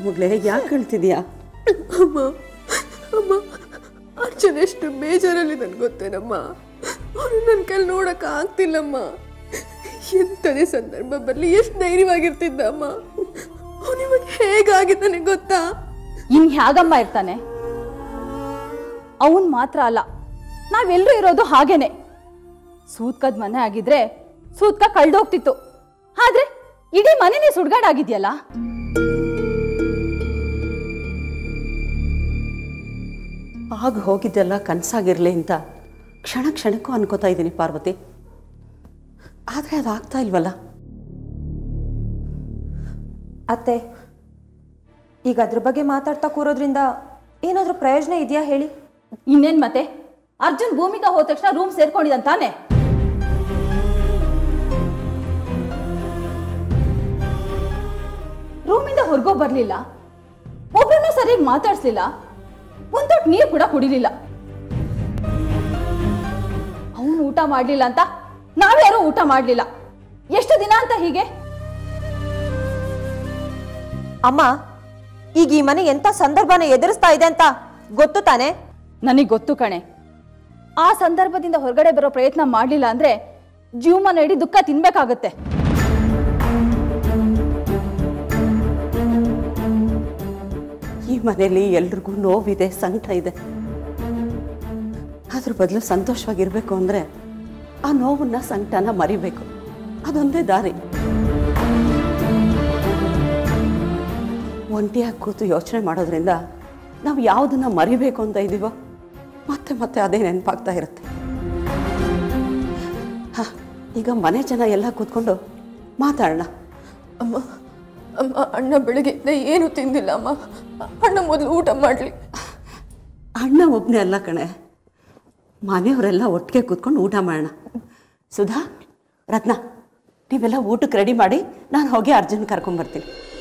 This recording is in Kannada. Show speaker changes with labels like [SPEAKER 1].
[SPEAKER 1] ಮಗಳೇ, ಯಾಕೆ ಹೇಳ್ತಿದ್ಯಾ?
[SPEAKER 2] ಅಮ್ಮ ಅಮ್ಮ ಅರ್ಜುನ್ ಎಷ್ಟು ಬೇಜಾರಲ್ಲಿ ನನ್ಗೆ ಗೊತ್ತೇನಮ್ಮ. ಅವನು ನನ್ನ ಕೈಲಿ ನೋಡಕ್ಕೆ ಆಗ್ತಿಲ್ಲಮ್ಮ. ಎಂಥದೇ ಸಂದರ್ಭ ಬರಲಿ ಎಷ್ಟು ಧೈರ್ಯವಾಗಿರ್ತಿದ್ದ ಅಮ್ಮ. ಅವನಿವಾಗ ಹೇಗಾಗಿದ್ದು ನನಗೆ ಗೊತ್ತಾ?
[SPEAKER 3] ಇನ್ ಹೇಗಮ್ಮ ಇರ್ತಾನೆ? ಅವನ್ ಮಾತ್ರ ಅಲ್ಲ, ನಾವೆಲ್ಲರೂ ಇರೋದು ಹಾಗೇನೆ. ಸೂತ್ಕದ ಮನೆ ಆಗಿದ್ರೆ ಸೂತ್ಕ ಕಳ್ದೋಗ್ತಿತ್ತು, ಆದ್ರೆ ಇಡೀ ಮನೆನೇ ಸುಡ್ಗಾಡಾಗಿದ್ಯಲ್ಲ.
[SPEAKER 1] ಆಗ ಹೋಗಿದ್ದೆಲ್ಲ ಕನಸಾಗಿರ್ಲಿ ಅಂತ ಕ್ಷಣ ಕ್ಷಣಕ್ಕೂ ಅನ್ಕೋತಾ ಇದ್ದೀನಿ ಪಾರ್ವತಿ. ಆದರೆ ಅದು ಆಗ್ತಾ ಇಲ್ವಲ್ಲ.
[SPEAKER 4] ಅತ್ತೆ, ಈಗ ಅದ್ರ ಬಗ್ಗೆ ಮಾತಾಡ್ತಾ ಕೂರೋದ್ರಿಂದ ಏನಾದರೂ ಪ್ರಯೋಜನ ಇದೆಯಾ ಹೇಳಿ?
[SPEAKER 3] ಇನ್ನೇನ್ ಮತ್ತೆ? ಅರ್ಜುನ್ ಭೂಮಿಕಾ ಹೋದ ತಕ್ಷಣ ರೂಮ್ ಸೇರ್ಕೊಂಡಿದಂತಾನೆ. ರೂಮಿಂದ ಹೊರಗೋ ಬರ್ಲಿಲ್ಲ, ಒಬ್ಬರನ್ನು ಸರಿಯಾಗಿ ಮಾತಾಡ್ಸ್ಲಿಲ್ಲ, ಒಂದ್ ತೊಟ್ಟು ನೀರು ಕೂಡ ಕುಡಿಲಿಲ್ಲ. ಅವನು ಊಟ ಮಾಡ್ಲಿಲ್ಲ ಅಂತ ನಾವ್ಯಾರು ಊಟ ಮಾಡ್ಲಿಲ್ಲ. ಎಷ್ಟು ದಿನ ಅಂತ ಹೀಗೆ?
[SPEAKER 4] ಅಮ್ಮ, ಈಗ ಈ ಮನೆ ಎಂತ ಸಂದರ್ಭನ ಎದುರಿಸ್ತಾ ಇದೆ ಅಂತ ಗೊತ್ತು ತಾನೆ?
[SPEAKER 3] ನನಗೆ ಗೊತ್ತು ಕಣೆ. ಆ ಸಂದರ್ಭದಿಂದ ಹೊರಗಡೆ ಬರೋ ಪ್ರಯತ್ನ ಮಾಡ್ಲಿಲ್ಲ ಅಂದ್ರೆ ಜೀವಮಾನ ಇಡೀ ದುಃಖ ತಿನ್ಬೇಕಾಗತ್ತೆ.
[SPEAKER 1] ಈ ಮನೆಯಲ್ಲಿ ಎಲ್ರಿಗೂ ನೋವಿದೆ, ಸಂಕಟ ಇದೆ. ಅದ್ರ ಬದಲು ಸಂತೋಷವಾಗಿರ್ಬೇಕು ಅಂದ್ರೆ ಆ ನೋವನ್ನ, ಸಂಕಟನ ಮರಿಬೇಕು. ಅದೊಂದೇ ದಾರಿ. ಒಂಟಿಯಾಗಿ ಕೂತು ಯೋಚನೆ ಮಾಡೋದ್ರಿಂದ ನಾವು ಯಾವುದನ್ನ ಮರಿಬೇಕು ಅಂತ ಇದೀವೋ ಮತ್ತೆ ಮತ್ತೆ ಅದೇ ನೆನಪಾಗ್ತಾ ಇರುತ್ತೆ. ಈಗ ಮನೆ ಜನ ಎಲ್ಲ ಕೂತ್ಕೊಂಡು ಮಾತಾಡೋಣ.
[SPEAKER 2] ಅಮ್ಮ ಅಮ್ಮ ಅಣ್ಣ ಬೆಳಗ್ಗೆಯಿಂದ ಏನು ತಿಂದಿಲ್ಲ ಅಮ್ಮ. ಅಣ್ಣ ಮೊದಲು ಊಟ ಮಾಡಲಿ.
[SPEAKER 1] ಅಣ್ಣ ಒಬ್ಬನೇ ಅಲ್ಲ ಕಣೆ, ಮನೆಯವರೆಲ್ಲ ಒಟ್ಟಿಗೆ ಕೂತ್ಕೊಂಡು ಊಟ ಮಾಡೋಣ. ಸುಧಾ, ರತ್ನ, ನೀವೆಲ್ಲ ಊಟಕ್ಕೆ ರೆಡಿ ಮಾಡಿ, ನಾನು ಹೋಗಿ ಅರ್ಜುನ್ ಕರ್ಕೊಂಬರ್ತೀನಿ.